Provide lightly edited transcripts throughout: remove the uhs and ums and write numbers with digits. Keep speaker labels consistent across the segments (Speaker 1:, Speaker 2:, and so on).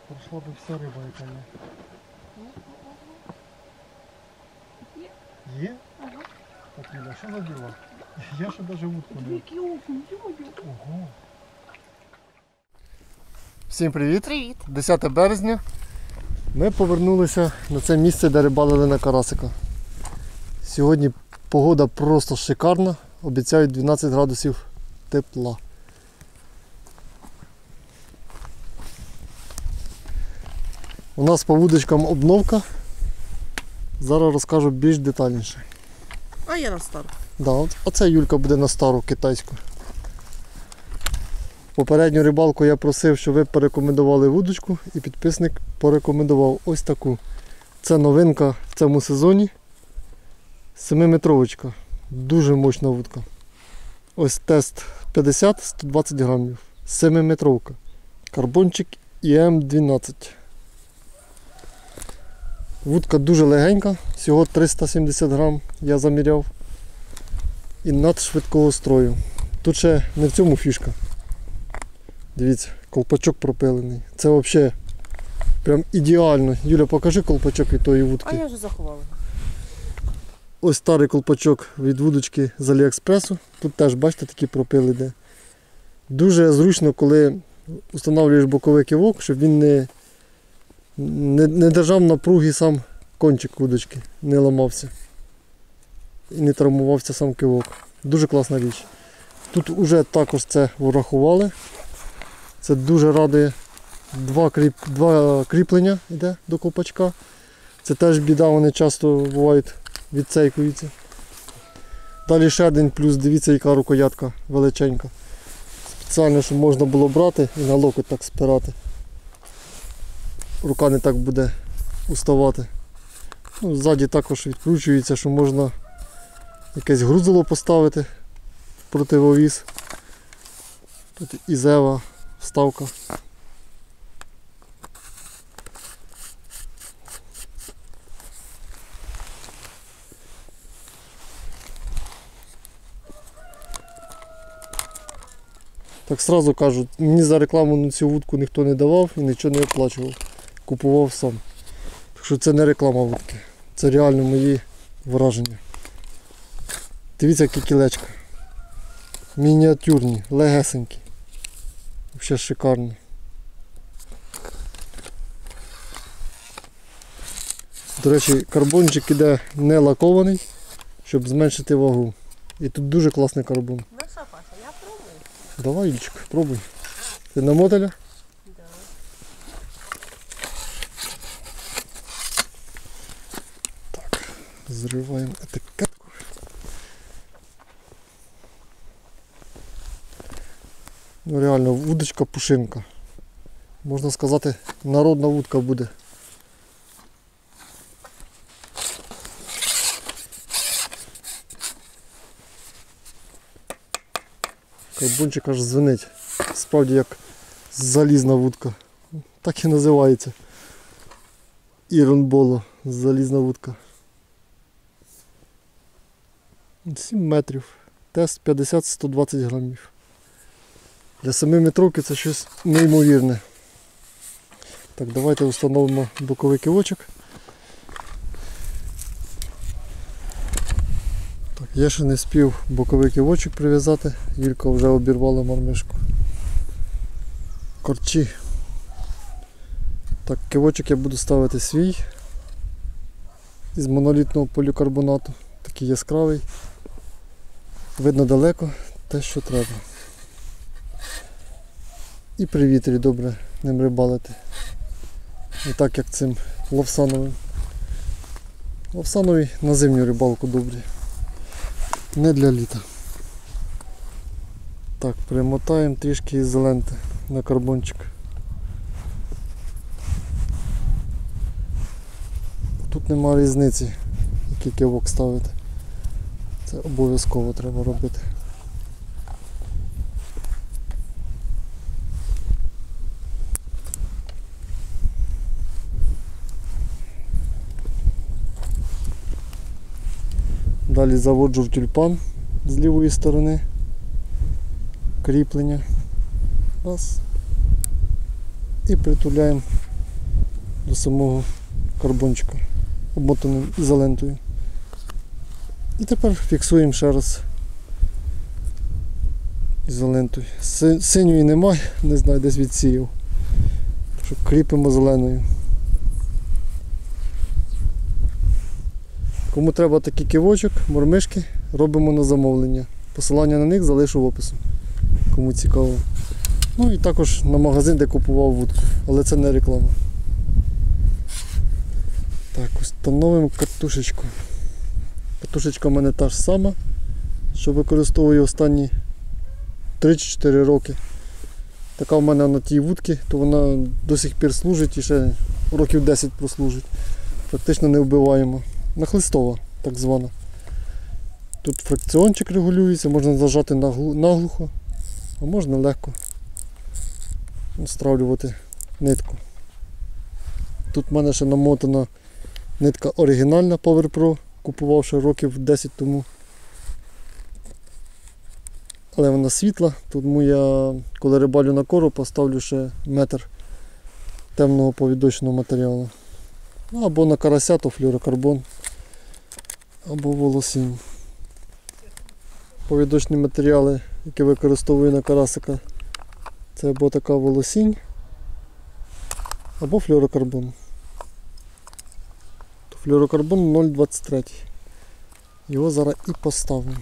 Speaker 1: Пройшла би вся риба, яка є. Є?
Speaker 2: Ага.
Speaker 1: Так, Юля, що за діла? Я ще навіть вудку не...
Speaker 2: Який окунь, йо-йо.
Speaker 1: Ого. Всім привіт!
Speaker 2: Привіт.
Speaker 1: 10 березня. Ми повернулися на це місце, де рибалили на карасика. Сьогодні погода просто шикарна. Обіцяють 12 градусів тепла. У нас по вудочкам обновка. Зараз розкажу більш детальніше.
Speaker 2: А я на старт.
Speaker 1: Да, оце Юлька буде на стару китайську. Попередню рибалку я просив, щоб ви порекомендували вудочку, і підписник порекомендував ось таку. Це новинка в цьому сезоні. 7-метровочка. Дуже мощна вудка. Ось тест 50-120 грамів. 7-метровка. Карбончик ІМ-12. Вудка дуже легенька, всього 370 грам я заміряв. І надшвидкого строю. Тут ще не в цьому фішка. Дивіться, колпачок пропилений. Це взагалі прям ідеально. Юля, покажи колпачок від тої вудки.
Speaker 2: А я вже заховала.
Speaker 1: Ось старий колпачок від вудочки з Аліекспресу. Тут теж, бачите, такі пропили йде. Дуже зручно, коли встановлюєш боковий кивок, щоб він не держав напруги сам кончик вудочки, не ламався. І не травмувався сам кивок. Дуже класна річ. Тут вже також це врахували. Це дуже радує. Два кріплення йде до колпачка. Це теж біда, вони часто бувають відцейкуються. Далі ще один плюс, дивіться, яка рукоятка величенька. Спеціально, щоб можна було брати і на локоть так спирати. Рука не так буде уставати. Ну, ззаді також відкручується, що можна якесь грузило поставити, противовіз. Тут ізева вставка. Так сразу кажу, мені за рекламу на цю вудку ніхто не давав і нічого не оплачував. Купував сам. Так що це не реклама вудки. Це реально мої враження. Дивіться, які кілечка. Мініатюрні, легесенькі. Взагалі шикарні. До речі, карбончик іде не лакований, щоб зменшити вагу. І тут дуже класний карбон.
Speaker 2: Ну що, Паша, я пробую.
Speaker 1: Давай, Юлечка, пробуй. Ти на мотеля?
Speaker 2: Да.
Speaker 1: Так, зриваємо етикетку. Ну реально, вудочка пушинка. Можна сказати, народна вудка буде. Карбончик аж звенить. Справді як залізна вудка. Так і називається. Іронболо. Залізна вудка. 7 метрів. Тест 50-120 грамів. Для 7-метровки це щось неймовірне. Так, давайте встановимо боковий кивочок. Так, я ще не спів боковий кивочок прив'язати. Юлька вже обірвала мармишку. Корчі. Так, кивочок я буду ставити свій. Із монолітного полікарбонату. Такий яскравий. Видно далеко те, що треба. І при вітрі добре ним рибалити. Не так як цим ловсановим. Ловсановий на зимню рибалку добрі. Не для літа. Так, примотаємо трішки ізоленти на карбончик. Тут немає різниці, який кивок ставити. Це обов'язково треба робити. Далі заводжу в тюльпан з лівої сторони. Кріплення. Раз. І притуляємо до самого карбончика, обмотаним ізолентою. І тепер фіксуємо ще раз ізолентою. Синьої немає, не знаю, десь відсіяв. Що кріпимо зеленою. Кому треба такий кивочок, мормишки, робимо на замовлення. Посилання на них залишу в описі, кому цікаво. Ну і також на магазин, де купував вудку, але це не реклама. Так, встановимо катушечку. Катушечка в мене та ж сама, що використовую останні 3-4 роки. Така в мене на тій вудці, то вона до сих пір служить і ще років 10 прослужить. Практично не вбиваємо. Нахлистова, так звана. Тут фрикціончик регулюється, можна зажати наглухо, а можна легко стравлювати нитку. Тут в мене ще намотана нитка оригінальна Power Pro, купував ще років 10 тому. Але вона світла, тому я, коли рибалю на кору, поставлю ще метр темного повідочного матеріалу. Або на карася, то флюорокарбон, або волосінь. Повідочні матеріали, які використовую на карасика, це або така волосінь, або флюорокарбон. Флюорокарбон 0,23. Його зараз і поставимо.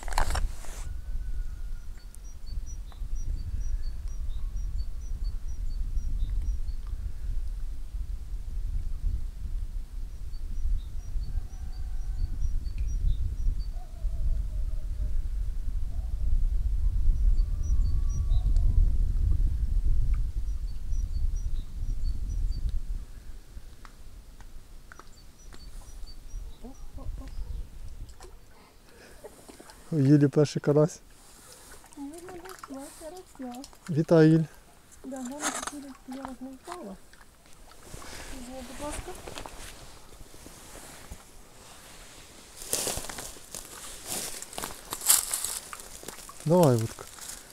Speaker 1: У Юлі перший карась. Вітаю, Юль.
Speaker 2: Да, головне, щоб я вас не впала. Візьми, будь ласка.
Speaker 1: Давай, вудка.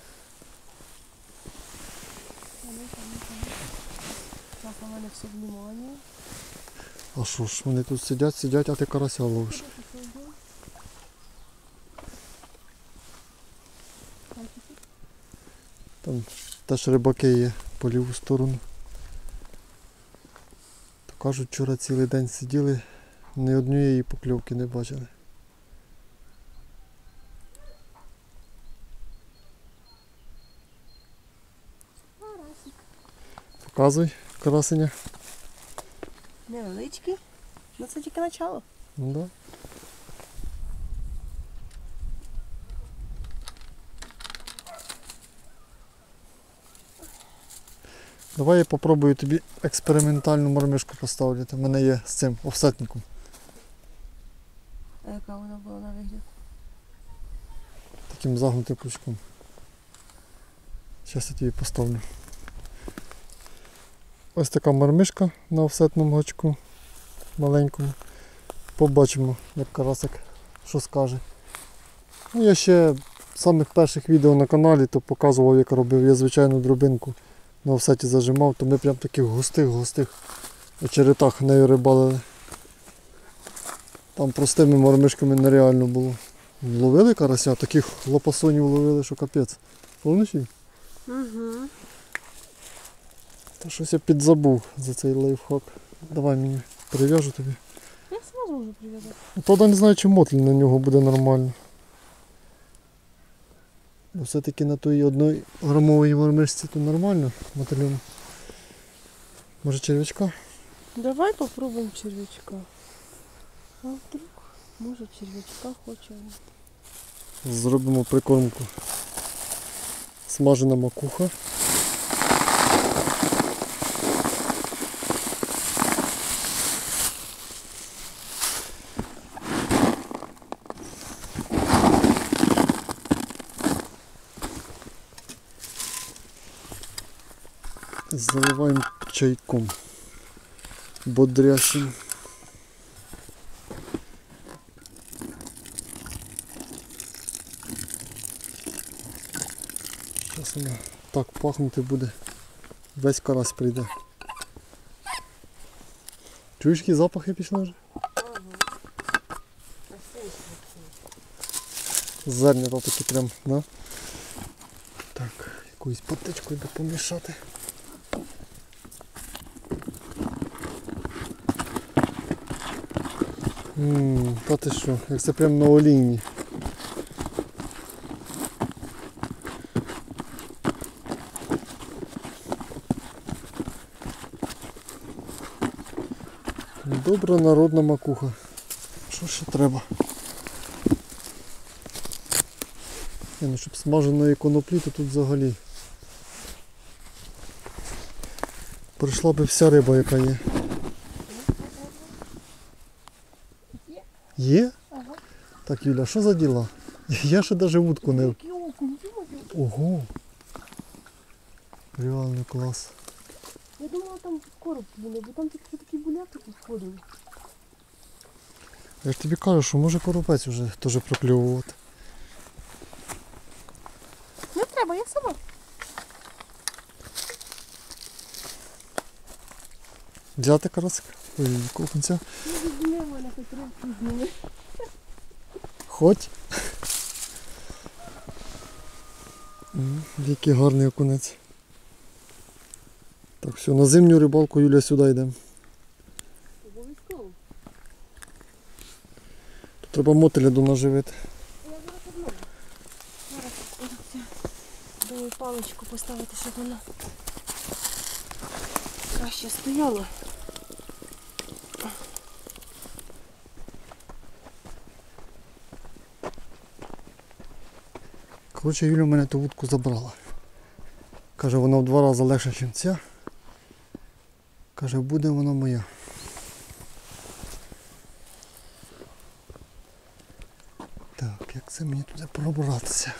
Speaker 2: Зараз на мене все внимание.
Speaker 1: А що ж, вони тут сидять, а ти карася ловиш. Там теж рибаки є по ліву сторону. То кажуть, вчора цілий день сиділи, ні однієї покльовки не бачили. Показуй, карасеня.
Speaker 2: Невеличкий. Ну це тільки начало.
Speaker 1: Ну да. Давай я попробую тобі експериментальну мормишку поставити. У мене є з цим офсетником.
Speaker 2: А яка вона була на вигляд?
Speaker 1: Таким загнутим крючком. Зараз я тобі поставлю. Ось така мормишка на офсетному гачку маленькому. Побачимо, як карасик що скаже. Ну, я ще з самих перших відео на каналі то показував, як робив я звичайну дробинку на офсеті зажимав, то ми прям таких густих очеретах нею рибалили. Там простими мормишками нереально було. Ловили карася, таких лопасонів ловили, що капець. Помниш їх?
Speaker 2: Угу.
Speaker 1: Та щось я підзабув за цей лайфхак. Давай мені прив'яжу тобі.
Speaker 2: Я сразу можу прив'язати.
Speaker 1: Правда, не знаю, чи мотль на нього буде нормально. Бо все-таки на тій 1 грамовій мормишці то нормально мотильом. Може черв'ячка?
Speaker 2: Давай попробуємо червячка. А вдруг, може червячка хоче.
Speaker 1: Зробимо прикормку. Смажена макуха. Заливаємо чайком бодрящим. Зараз вона так пахнути буде, весь карась прийде. Чуєш, які запахи пішли вже? Зерня там такі прям, да? Так, якоюсь патичкою би помішати. Та ти що, як це прям на олійні. Добра народна макуха. Що ще треба? Ну, щоб смаженої коноплі, то тут взагалі прийшла би вся риба, яка є.
Speaker 2: Є?
Speaker 1: Є?
Speaker 2: Ага.
Speaker 1: Так, Юля, що за діла? Я ще навіть вудку не...
Speaker 2: Який окунь, йо-моє.
Speaker 1: Ого! Реально клас.
Speaker 2: Я думала, там короб буде, бо там такі буляки підходили.
Speaker 1: Я ж тобі кажу, що може коропець вже теж прокльовувати.
Speaker 2: Не треба, я сама.
Speaker 1: Взяти карасика? Ой, кухонця.
Speaker 2: Ну, візьми мене, хоч рибку зніми.
Speaker 1: Хоч. Який гарний окунець. Так, все, на зимню рибалку, Юля, сюди йдемо.
Speaker 2: Обов'язково.
Speaker 1: Тут треба мотиля донаживити.
Speaker 2: Я зараз одну. Зараз даю паличку поставити, щоб вона краще стояла.
Speaker 1: Коротше, Юля в мене ту вудку забрала. Каже, вона в 2 рази легша, ніж ця. Каже, буде вона моя. Так, як це мені туди пробратися?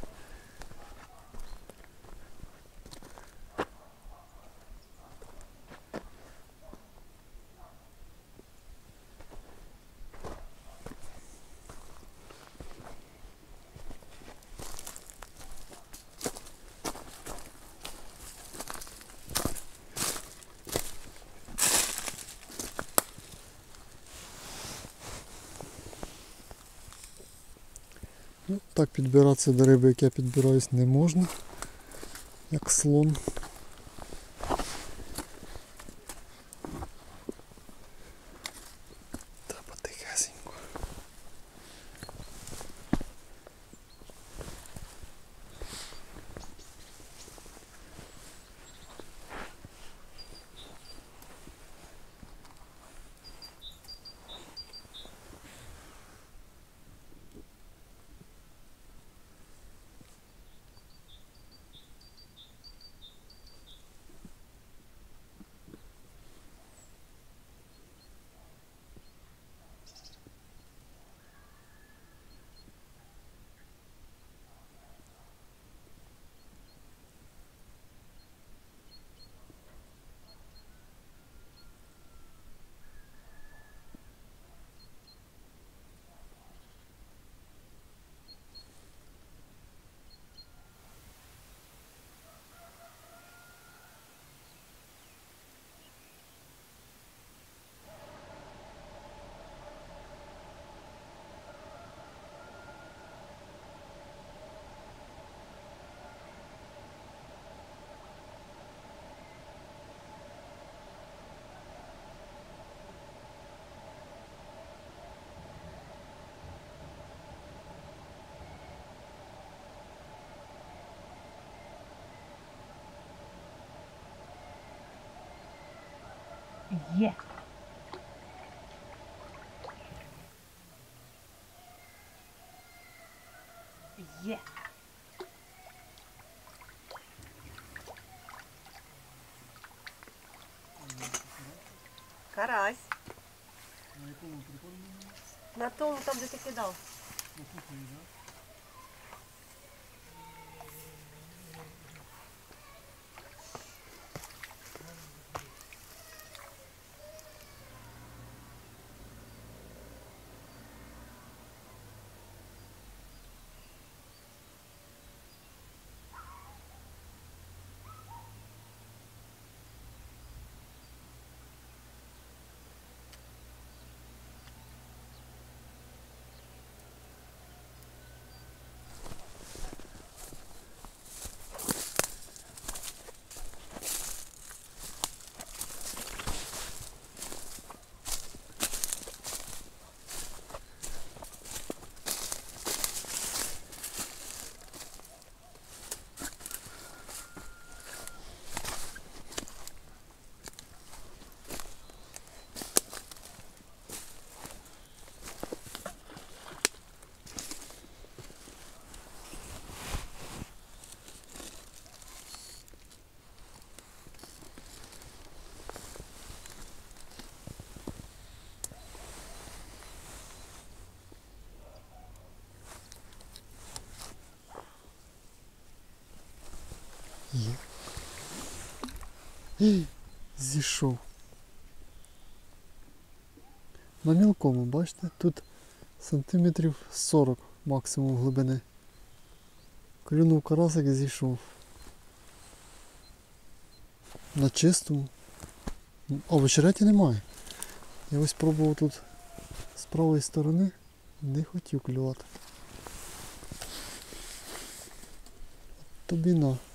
Speaker 1: Ну, так підбиратися до риби, як я підбираюсь, не можна, як слон. Треба тихесенько.
Speaker 2: Є. Є. Карась.
Speaker 1: На якому прикольному?
Speaker 2: На тому, там, де ти кидав.
Speaker 1: На кухні, так? Зійшов. На мілкому, бачите, тут сантиметрів 40 максимум глибини. Клюнув карасик і зійшов. На чистому. А в очереті немає. Я ось пробував тут з правої сторони, не хотів клювати. Тобі на.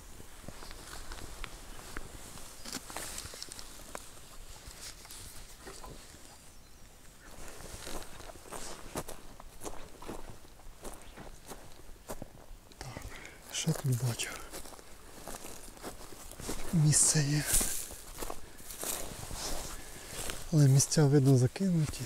Speaker 1: Так, що тут бачу? Місце є. Але місця видно закинуті.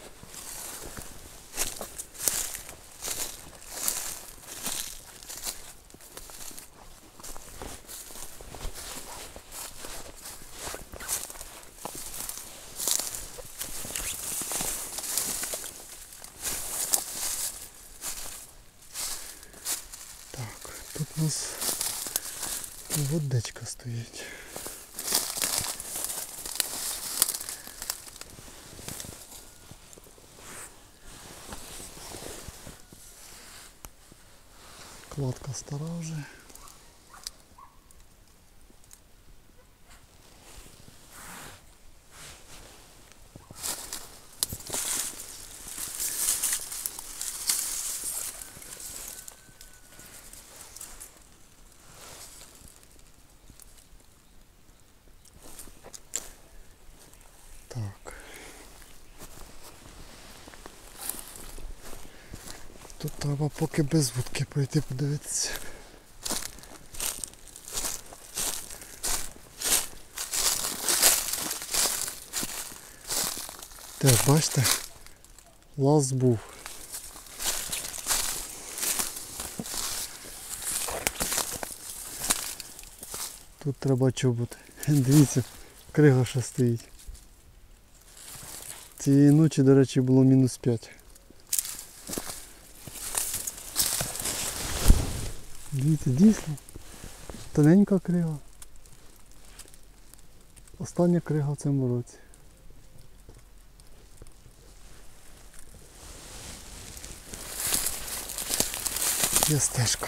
Speaker 1: Так, тут у нас водичка стоїть. Кладка стара вже. Так. Тут треба поки без вудки пройти подивитися. Теж, бачите, лаз був. Тут треба чоботи. Дивіться, крига ще стоїть. Цієї ночі, до речі, було -5. Дивіться, дійсно, тоненька крига. Остання крига в цьому році. Є стежка.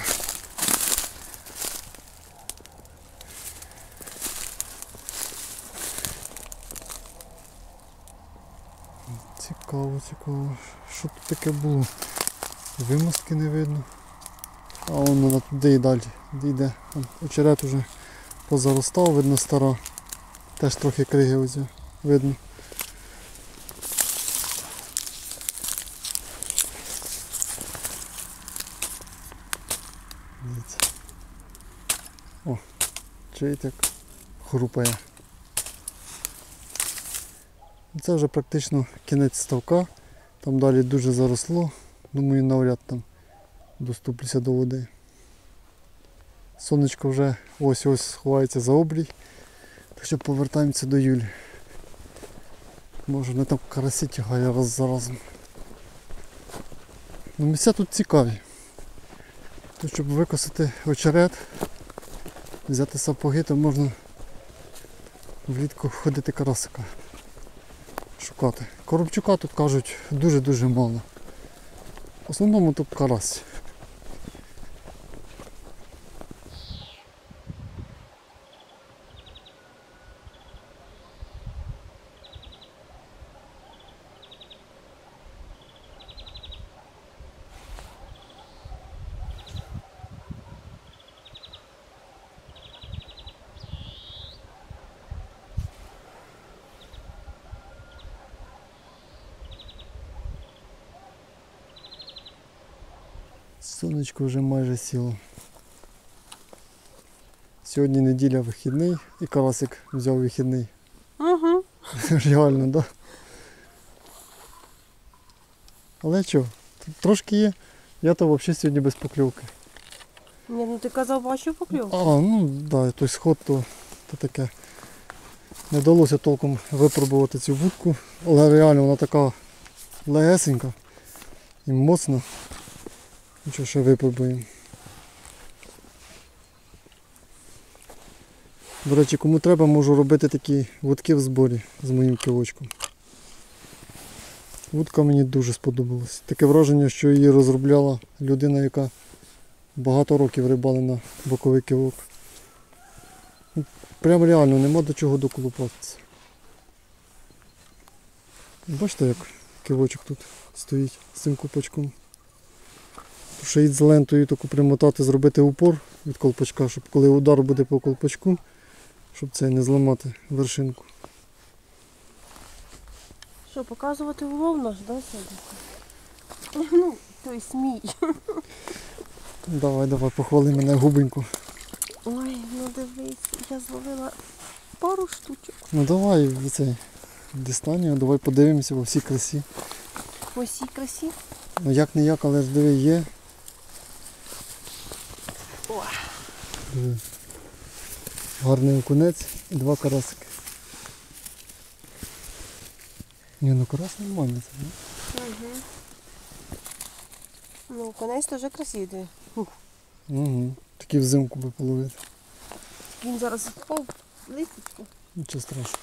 Speaker 1: Цікаво, цікаво. Що тут таке було? Вимостки не видно. А воно туди і далі йде. Очерет уже позаростав, видно стара. Теж трохи криги ось видно. Дивіться. О, чуєте, як хрупає. Це вже практично кінець ставка. Там далі дуже заросло. Думаю, навряд там доступлюся до води. Сонечко вже ось-ось сховається за обрій. Так що повертаємося до Юлі. Може, не там карасі тягає раз за разом. Ну, місця тут цікаві. Тут, щоб викосити очерет, взяти сапоги, то можна влітку ходити карасика шукати. Коробчука тут, кажуть, дуже-дуже мало. В основному тут карась. Сонечко вже майже сіло. Сьогодні неділя, вихідний і карасик взяв вихідний.
Speaker 2: Ага.
Speaker 1: Реально, так? Да? Але що, трошки є. Я то взагалі сьогодні без покльовки.
Speaker 2: Ні, ну ти казав, бачив покльовку.
Speaker 1: А, ну так, да, той сход то таке. Не вдалося толком випробувати цю вудку, але реально вона така легесенька і моцна. Нічого, ще випробуємо. До речі, кому треба, можу робити такі вудки в зборі з моїм кивочком. Вудка мені дуже сподобалась. Таке враження, що її розробляла людина, яка багато років рибала на боковий кивок. Прям реально нема до чого доколупатися. Бачите, як кивочок тут стоїть з цим купачком. Шиїть з лентою таку примотати, зробити упор від колпачка, щоб коли удар буде по колпачку, щоб це не зламати вершинку.
Speaker 2: Що, показувати улов наш, да, сьогодні? Ну, той смій.
Speaker 1: Давай, похвали мене губеньку.
Speaker 2: Ой, ну дивись, я зловила пару штучок.
Speaker 1: Ну давай цей дістань його, давай подивимося во всій красі.
Speaker 2: Ось цій красі.
Speaker 1: Ну як не як, але ж диви, є.
Speaker 2: О.
Speaker 1: Диви. Гарний окунець і 2 карасики. Ні, ну карась нормальний це, не?
Speaker 2: Угу. Ну, конець теж красивий.
Speaker 1: Угу. Такі взимку би половити.
Speaker 2: Він зараз впав в листочку.
Speaker 1: Нічого страшного.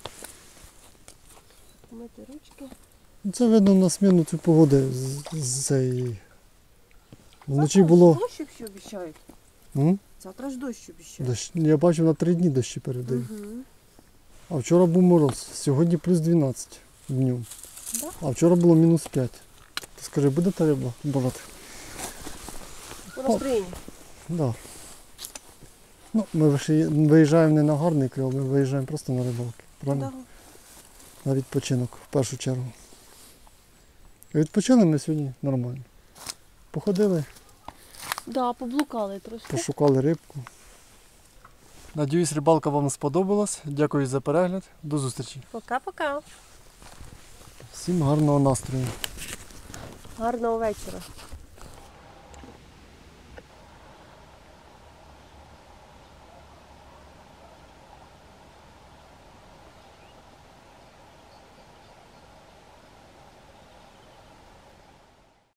Speaker 2: Мити ручки.
Speaker 1: Ну, це видно на зміну цю погоди з цієї. Вночі
Speaker 2: Завтра
Speaker 1: було.
Speaker 2: ж дощ ще обіцяють.
Speaker 1: М?
Speaker 2: Завтра ж дощ обіцяють.
Speaker 1: Дощ. Я бачив на 3 дні дощі передають.
Speaker 2: Угу.
Speaker 1: А вчора був мороз, сьогодні плюс 12 днем.
Speaker 2: Да?
Speaker 1: А вчора було мінус 5. Ти скажи, буде та риба брати?
Speaker 2: По настроєнню.
Speaker 1: Да. Ну, ми виїжджаємо не на гарний кльов, ми виїжджаємо просто на рибалки. Правильно?
Speaker 2: Да.
Speaker 1: На відпочинок в першу чергу. І відпочили ми сьогодні нормально. Походили,
Speaker 2: Да, поблукали трошки.
Speaker 1: пошукали рибку. Надіюсь, рибалка вам сподобалась. Дякую за перегляд. До зустрічі.
Speaker 2: Пока-пока.
Speaker 1: Всім гарного настрою.
Speaker 2: Гарного вечора.